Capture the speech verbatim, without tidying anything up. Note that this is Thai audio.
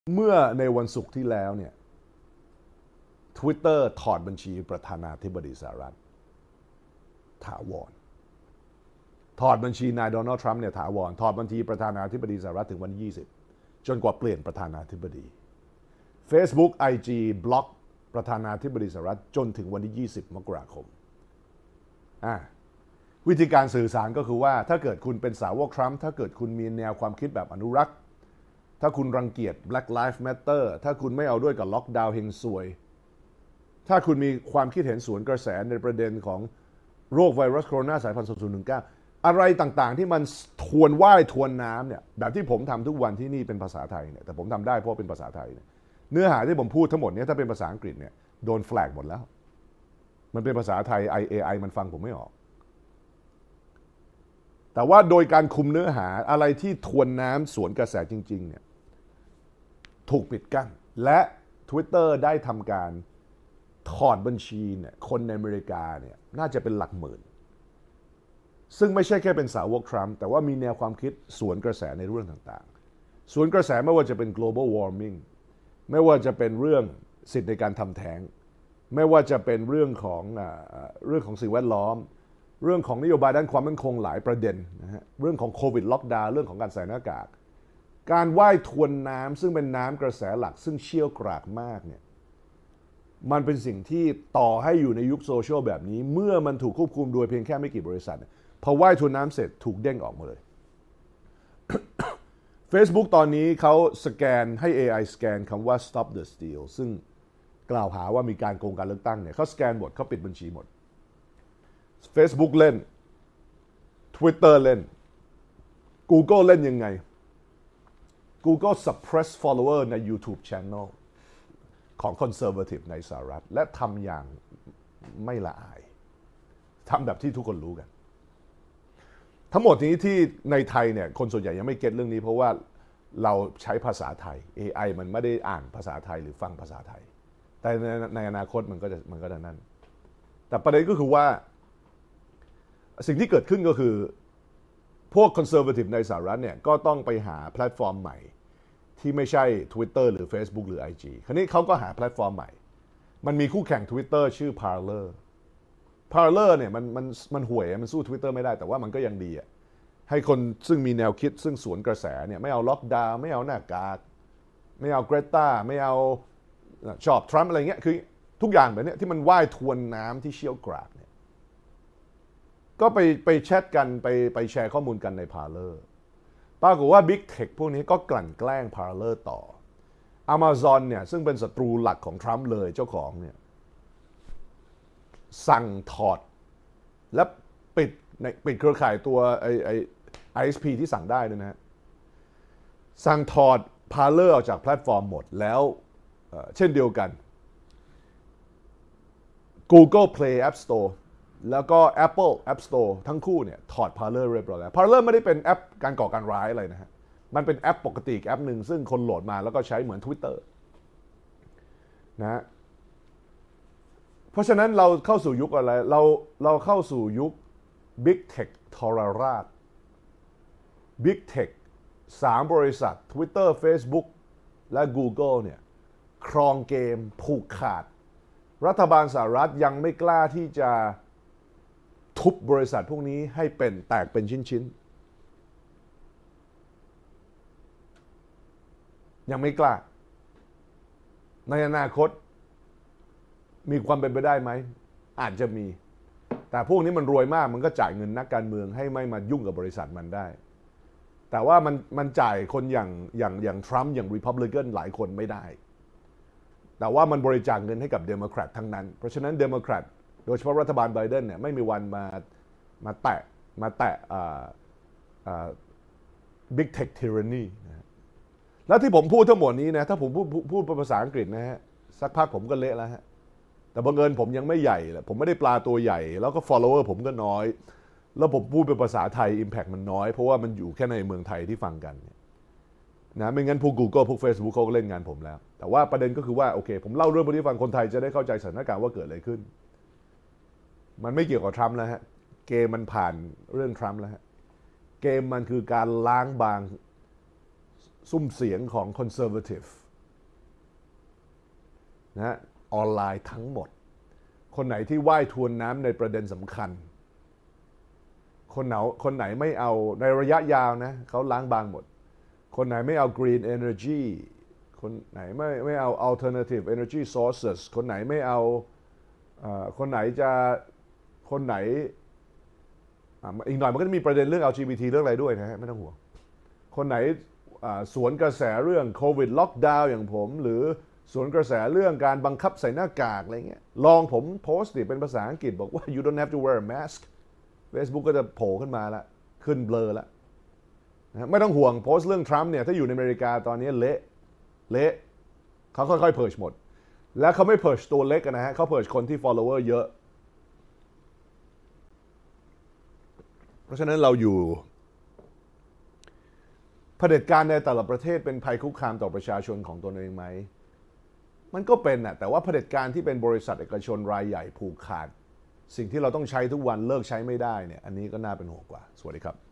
เมื่อในวันศุกร์ที่แล้วเนี่ย Twitter ถอดบัญชีประธานาธิบดีสหรัฐถาวรถอดบัญชีนายโดนัลด์ทรัมป์เนี่ยถาวรถอดบัญชีประธานาธิบดีสหรัฐถึงวันที่ยี่สิบจนกว่าเปลี่ยนประธานาธิบดี Facebook ไอ จี บล็อกประธานาธิบดีสหรัฐจนถึงวันที่ยี่สิบมกราคมอ่าวิธีการสื่อสารก็คือว่าถ้าเกิดคุณเป็นสาวกทรัมป์ถ้าเกิดคุณมีแนวความคิดแบบอนุรักษ์ถ้าคุณรังเกียจ Black Lives Matter ถ้าคุณไม่เอาด้วยกับล็อกดาวน์เฮงซวยถ้าคุณมีความคิดเห็นสวนกระแสในประเด็นของโรคไวรัสโคโรนาสายพันธุ์ สองพันสิบเก้า อะไรต่างๆที่มันทวนว่ายทวนน้ำเนี่ยแบบที่ผมทำทุกวันที่นี่เป็นภาษาไทยเนี่ยแต่ผมทำได้เพราะเป็นภาษาไทยเนี่ยเนื้อหาที่ผมพูดทั้งหมดเนี่ยถ้าเป็นภาษาอังกฤษเนี่ยโดนแฟลกหมดแล้วมันเป็นภาษาไทย เอ ไอ มันฟังผมไม่ออกแต่ว่าโดยการคุมเนื้อหาอะไรที่ทวนน้ำสวนกระแสจริงๆเนี่ยถูกปิดกั้นและ Twitter ได้ทำการถอดบัญชีเนี่ยคนในอเมริกาเนี่ยน่าจะเป็นหลักหมื่นซึ่งไม่ใช่แค่เป็นสาวกทรัมป์แต่ว่ามีแนวความคิดสวนกระแสในเรื่องต่างๆสวนกระแสไม่ว่าจะเป็น global warming ไม่ว่าจะเป็นเรื่องสิทธิในการทำแท้งไม่ว่าจะเป็นเรื่องของเรื่องของสิ่งแวดล้อมเรื่องของนโยบายด้านความมั่นคงหลายประเด็นนะฮะเรื่องของโควิดล็อกดาวน์เรื่องของการใส่หน้ากากการว่ายทวนน้ำซึ่งเป็นน้ำกระแสหลักซึ่งเชี่ยวกรากมากเนี่ยมันเป็นสิ่งที่ต่อให้อยู่ในยุคโซเชียลแบบนี้เมื่อมันถูกควบคุมโดยเพียงแค่ไม่กี่บริษัทพอว่ายทวนน้ำเสร็จถูกเด้งออกมาเลย Facebook ตอนนี้เขาสแกนให้ เอ ไอ สแกนคำว่า stop the steal ซึ่งกล่าวหาว่ามีการโกงการเลือกตั้งเนี่ยเขาสแกนหมดเขาปิดบัญชีหมด Facebook เล่น Twitter เล่น Google เล่นยังไง Google suppress follower ใน YouTube Channel ของ Conservative ในสหรัฐและทำอย่างไม่ละอายทำแบบที่ทุกคนรู้กันทั้งหมดนี้ที่ในไทยเนี่ยคนส่วนใหญ่ยังไม่เก็ตเรื่องนี้เพราะว่าเราใช้ภาษาไทย เอ ไอ มันไม่ได้อ่านภาษาไทยหรือฟังภาษาไทยแต่ในในอนาคตมันก็จะมันก็จะนั่นแต่ประเด็นก็คือว่าสิ่งที่เกิดขึ้นก็คือพวกคอนเซอร์เวทีฟในสหรัฐเนี่ยก็ต้องไปหาแพลตฟอร์มใหม่ที่ไม่ใช่ Twitter หรือ Facebook หรือ ไอ จี คราวนี้เขาก็หาแพลตฟอร์มใหม่มันมีคู่แข่ง Twitter ชื่อ Parler Parler เนี่ยมันมันมันห่วยมันสู้ Twitter ไม่ได้แต่ว่ามันก็ยังดีอ่ะให้คนซึ่งมีแนวคิดซึ่งสวนกระแสเนี่ยไม่เอาล็อกดาวน์ไม่เอาหน้ากากไม่เอาเกรตาไม่เอาชอบทรัมป์อะไรเงี้ยคือทุกอย่างแบบนี้ที่มันว่ายทวนน้ำที่เชี่ยวกรากเนี่ยก็ไปไปแชทกันไปไปแชร์ข้อมูลกันใน Parler ปรากฏว่า Big Tech พวกนี้ก็กลั่นแกล้ง Parler ต่อ Amazon เนี่ยซึ่งเป็นศัตรูหลักของทรัมป์เลยเจ้าของเนี่ยสั่งถอดและปิดในปิดเครือข่ายตัวไอไอ ไอ เอส พี ที่สั่งได้นะฮะสั่งถอด Parler ออกจากแพลตฟอร์มหมดแล้วเช่นเดียวกัน Google Play App Store แล้วก็ Apple App Store ทั้งคู่เนี่ยถอด Parler เรียบร้อยแล้ว Parler ไม่ได้เป็นแอปการก่อการร้ายอะไรนะฮะมันเป็นแอปปกติแอปหนึ่งซึ่งคนโหลดมาแล้วก็ใช้เหมือน Twitter นะฮะเพราะฉะนั้นเราเข้าสู่ยุคอะไรเราเราเข้าสู่ยุค Big Tech ทรราช Big Tech สามบริษัท Twitter Facebook และ Google เนี่ยครองเกมผูกขาดรัฐบาลสหรัฐยังไม่กล้าที่จะทุบบริษัทพวกนี้ให้เป็นแตกเป็นชิ้นๆยังไม่กล้าในอนาคตมีความเป็นไปได้ไหมอาจจะมีแต่พวกนี้มันรวยมากมันก็จ่ายเงินนักการเมืองให้ไม่มายุ่งกับบริษัทมันได้แต่ว่ามันมันจ่ายคนอย่างอย่างอย่างทรัมป์อย่างรีพับลิกันหลายคนไม่ได้แต่ว่ามันบริจาคเงินให้กับเดโมแครตทั้งนั้นเพราะฉะนั้นเดโมแครตโดยเฉพาะรัฐบาลไบเดนเนี่ยไม่มีวันมามาแตะมาแตะบิ๊กเทคทีรันนีนะแล้วที่ผมพูดทั้งหมดนี้นะถ้าผมพูดพูดภาษาอังกฤษนะฮะสักพักผมก็เละแล้วฮะแต่บังเอิญผมยังไม่ใหญ่ผมไม่ได้ปลาตัวใหญ่แล้วก็ follower ผมก็น้อยแล้วผมพูดเป็นภาษาไทย impact มันน้อยเพราะว่ามันอยู่แค่ในเมืองไทยที่ฟังกันนะไม่งั้นพวก Google พวก Facebook เขาก็เล่นงานผมแล้วแต่ว่าประเด็นก็คือว่าโอเคผมเล่าเรื่องพวกนี้ฟังคนไทยจะได้เข้าใจสถานการณ์ว่าเกิดอะไรขึ้นมันไม่เกี่ยวกับทรัมป์แล้วฮะเกมมันผ่านเรื่องทรัมป์แล้วฮะเกมมันคือการล้างบางซุ้มเสียงของ conservative นะออนไลน์ทั้งหมดคนไหนที่ว่ายทวนน้ำในประเด็นสำคัญคนไหนคนไหนไม่เอาในระยะยาวนะเขาล้างบางหมดคนไหนไม่เอา green energy คนไหนไม่ไม่เอา alternative energy sources คนไหนไม่เอาเอ่อคนไหนจะคนไหนอีกหน่อยมันก็จะมีประเด็นเรื่อง แอล จี บี ที เรื่องอะไรด้วยนะฮะไม่ต้องห่วงคนไหนสวนกระแสเรื่องโควิดล็อกดาวน์อย่างผมหรือสวนกระแสเรื่องการบังคับใส่หน้ากากอะไรเงี้ยลองผมโพสต์ดิเป็นภาษาอังกฤษบอกว่า you don't have to wear a mask Facebook ก็จะโผล่ขึ้นมาละขึ้นเบลอละนะไม่ต้องห่วงโพสต์เรื่องทรัมป์เนี่ยถ้าอยู่ในอเมริกาตอนนี้เละเละเขาค่อยๆเพิร์ชหมดแล้วเขาไม่เพิร์ชตัวเล็กนะฮะเขาเพิร์ชคนที่ follower เยอะเพราะฉะนั้นเราอยู่เผด็จการในแต่ละประเทศเป็นภัยคุกคามต่อประชาชนของตนเองไหมมันก็เป็นน่ะแต่ว่าเผด็จการที่เป็นบริษัทเอกชนรายใหญ่ผูกขาดสิ่งที่เราต้องใช้ทุกวันเลิกใช้ไม่ได้เนี่ยอันนี้ก็น่าเป็นห่วงกว่าสวัสดีครับ